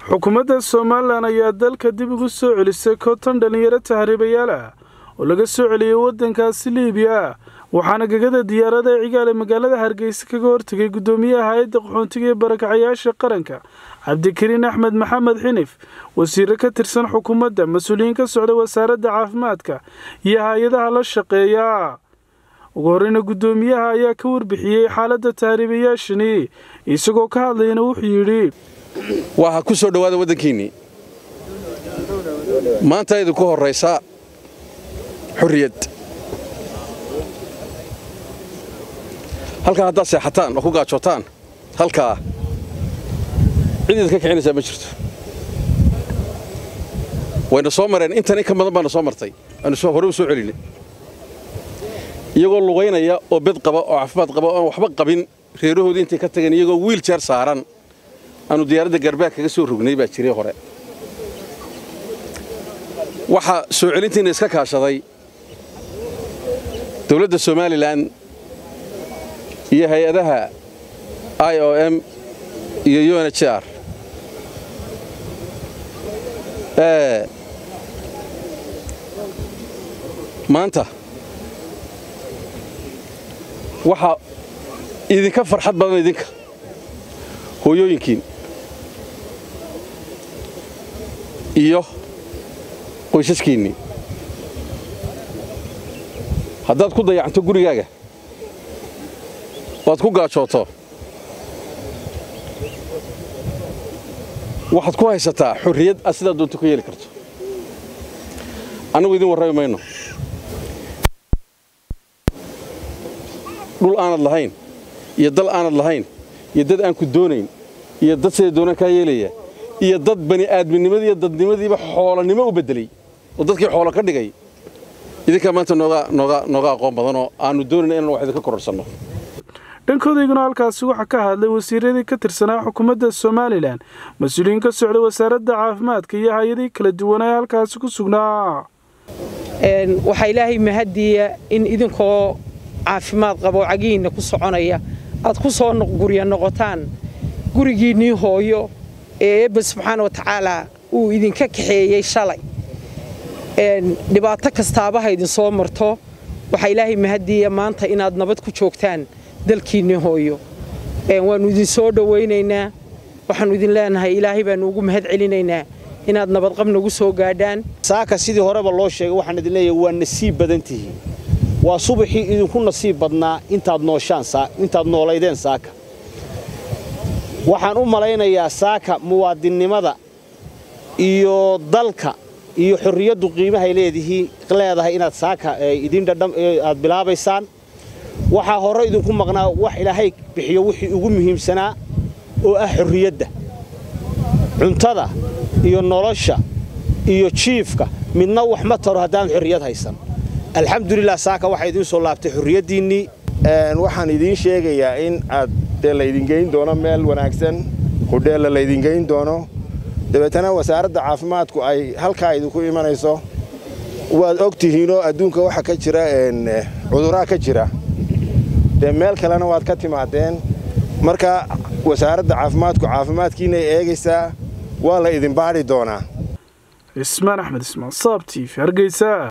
xukuumadda Soomaaliland ayaa dalka dib ugu soo celisay konton dhalinyaro tahriibayaal ah oo laga soo celiyay waddankaasi Liibiya waxaana gagada diyaarada cigaale magaalada Hargeysa kaga hortagay gudoomiyaha hay'adda qaxoontiga ee barakacayaasha qaranka Cabdikariin Axmed Maxamed Xinif wasiir ka tirsan xukuumadda mas'uuliyiin ka socda wasaaradda caafimaadka iyo hay'adaha la shaqeeya ugu horreyn gudoomiyaha ayaa ka warbixiyay xaaladda tahriibayaashani isagoo ka hadlayna wuxuu yiri waxa ku soo dhawaada waddankiini maanta idinku horeysa xurriyad halka hadda seexataan oo ku gaajootaan halka cid idinka kicinaysa ma jirto wayna soo mareen intan ka badan baan soo martay aan soo hore u soo celinay iyagoo lugaynaya oo bid qaba oo caafimaad qaba oo waxba qabin reerahoodii intay ka tageen iyagoo wheelchair saaran aanu diyaaradda garbaar kaga soo rognay baa jiray hore waxa soo celintiina iska kaashaday dawladda Soomaaliland iyo hay'adaha IOM iyo UNHCR maanta waxa idinka farxad badan idinka hooyooyinkiin iyo qoysaskiinni haddaad ku dayacanto gurigaaga waad ku gaajooto waxaad ku haysataa xurriyad aad sidaa doonto ku yeeli karto annagu idin warrami mayno dhul aanad lahayn iyo dal aanad lahayn iyo dad aan ku doonayn iyo dad sida doonaan ka yeelaya iyo dad bani aadminimada iyo dadnimadiiba xoolanimo u bedelay oo dadkii xoolo ka dhigay idinka maanta nooga aqoon badan oo aanu doonayna inaan wax idinka kororsanno dhankoodayna halkaas waxa ka hadlay wasiiradii ka tirsanaa xukuumadda Soomaaliland mas'uuliyiin ka socda wasaaradda caafimaadka iyo hay'adaha kala duwan ee halkaas ku sugnaa waxa Ilaahay mahadiya in idinkoo caafimaad qabo cagiina ku soconaya aad ku soo guriga noqotaan gurigiinii hooyo ee subhanahu wa ta'ala uu idinka kaxeeyay shalay dhibaato kastaaba ha idin soo marto waxa Ilaahay mahadiya maanta inaad nabad ku joogtaan dalkiinii hooyo waanu idin soo dhaweynaynaa waxaanu idin leenahay Ilaahay baan ugu mahad celinaynaa inaad nabad qab nagu soo gaadhaan saaka sidii horeba loo sheegay waxaan idin leeyahay waa nasiib badan tihiin waa subaxii idinku nasiib badnaa intaad noolaydeen saaka waxaan u malaynayaa saaka muwaadinimada iyo dalka iyo xurriyaddu qiimaha ay leedahay inaad saaka idin dhadham aad bilaabaysaan waxa hore idinku maqnaa wax Ilaahay bixiyo wixii ugu muhiimsanaa oo ah xurriyadda cuntada iyo nolosha iyo jiifka midna wax ma taro haddaan xurriyad haysan alxamdulillah saaka waxa idin soo laabtay xurriyadiinni waxaan idin sheegayaa in aad la idin geyn doono meel wanaagsan hudheel la idin geyn doono dabeetana wasaaradda caafimaadku ay halka idinku imanayso waad ogtihiinoo adduunka waxa ka jira cudurada ka jira meel kalena waad ka timaadeen marka wasaaradda caafimaadku caafimaadkiina ay eegaysaa waa la idin baari doonaa Ismaan Axmed Ismaan Saab TV Hargeysa.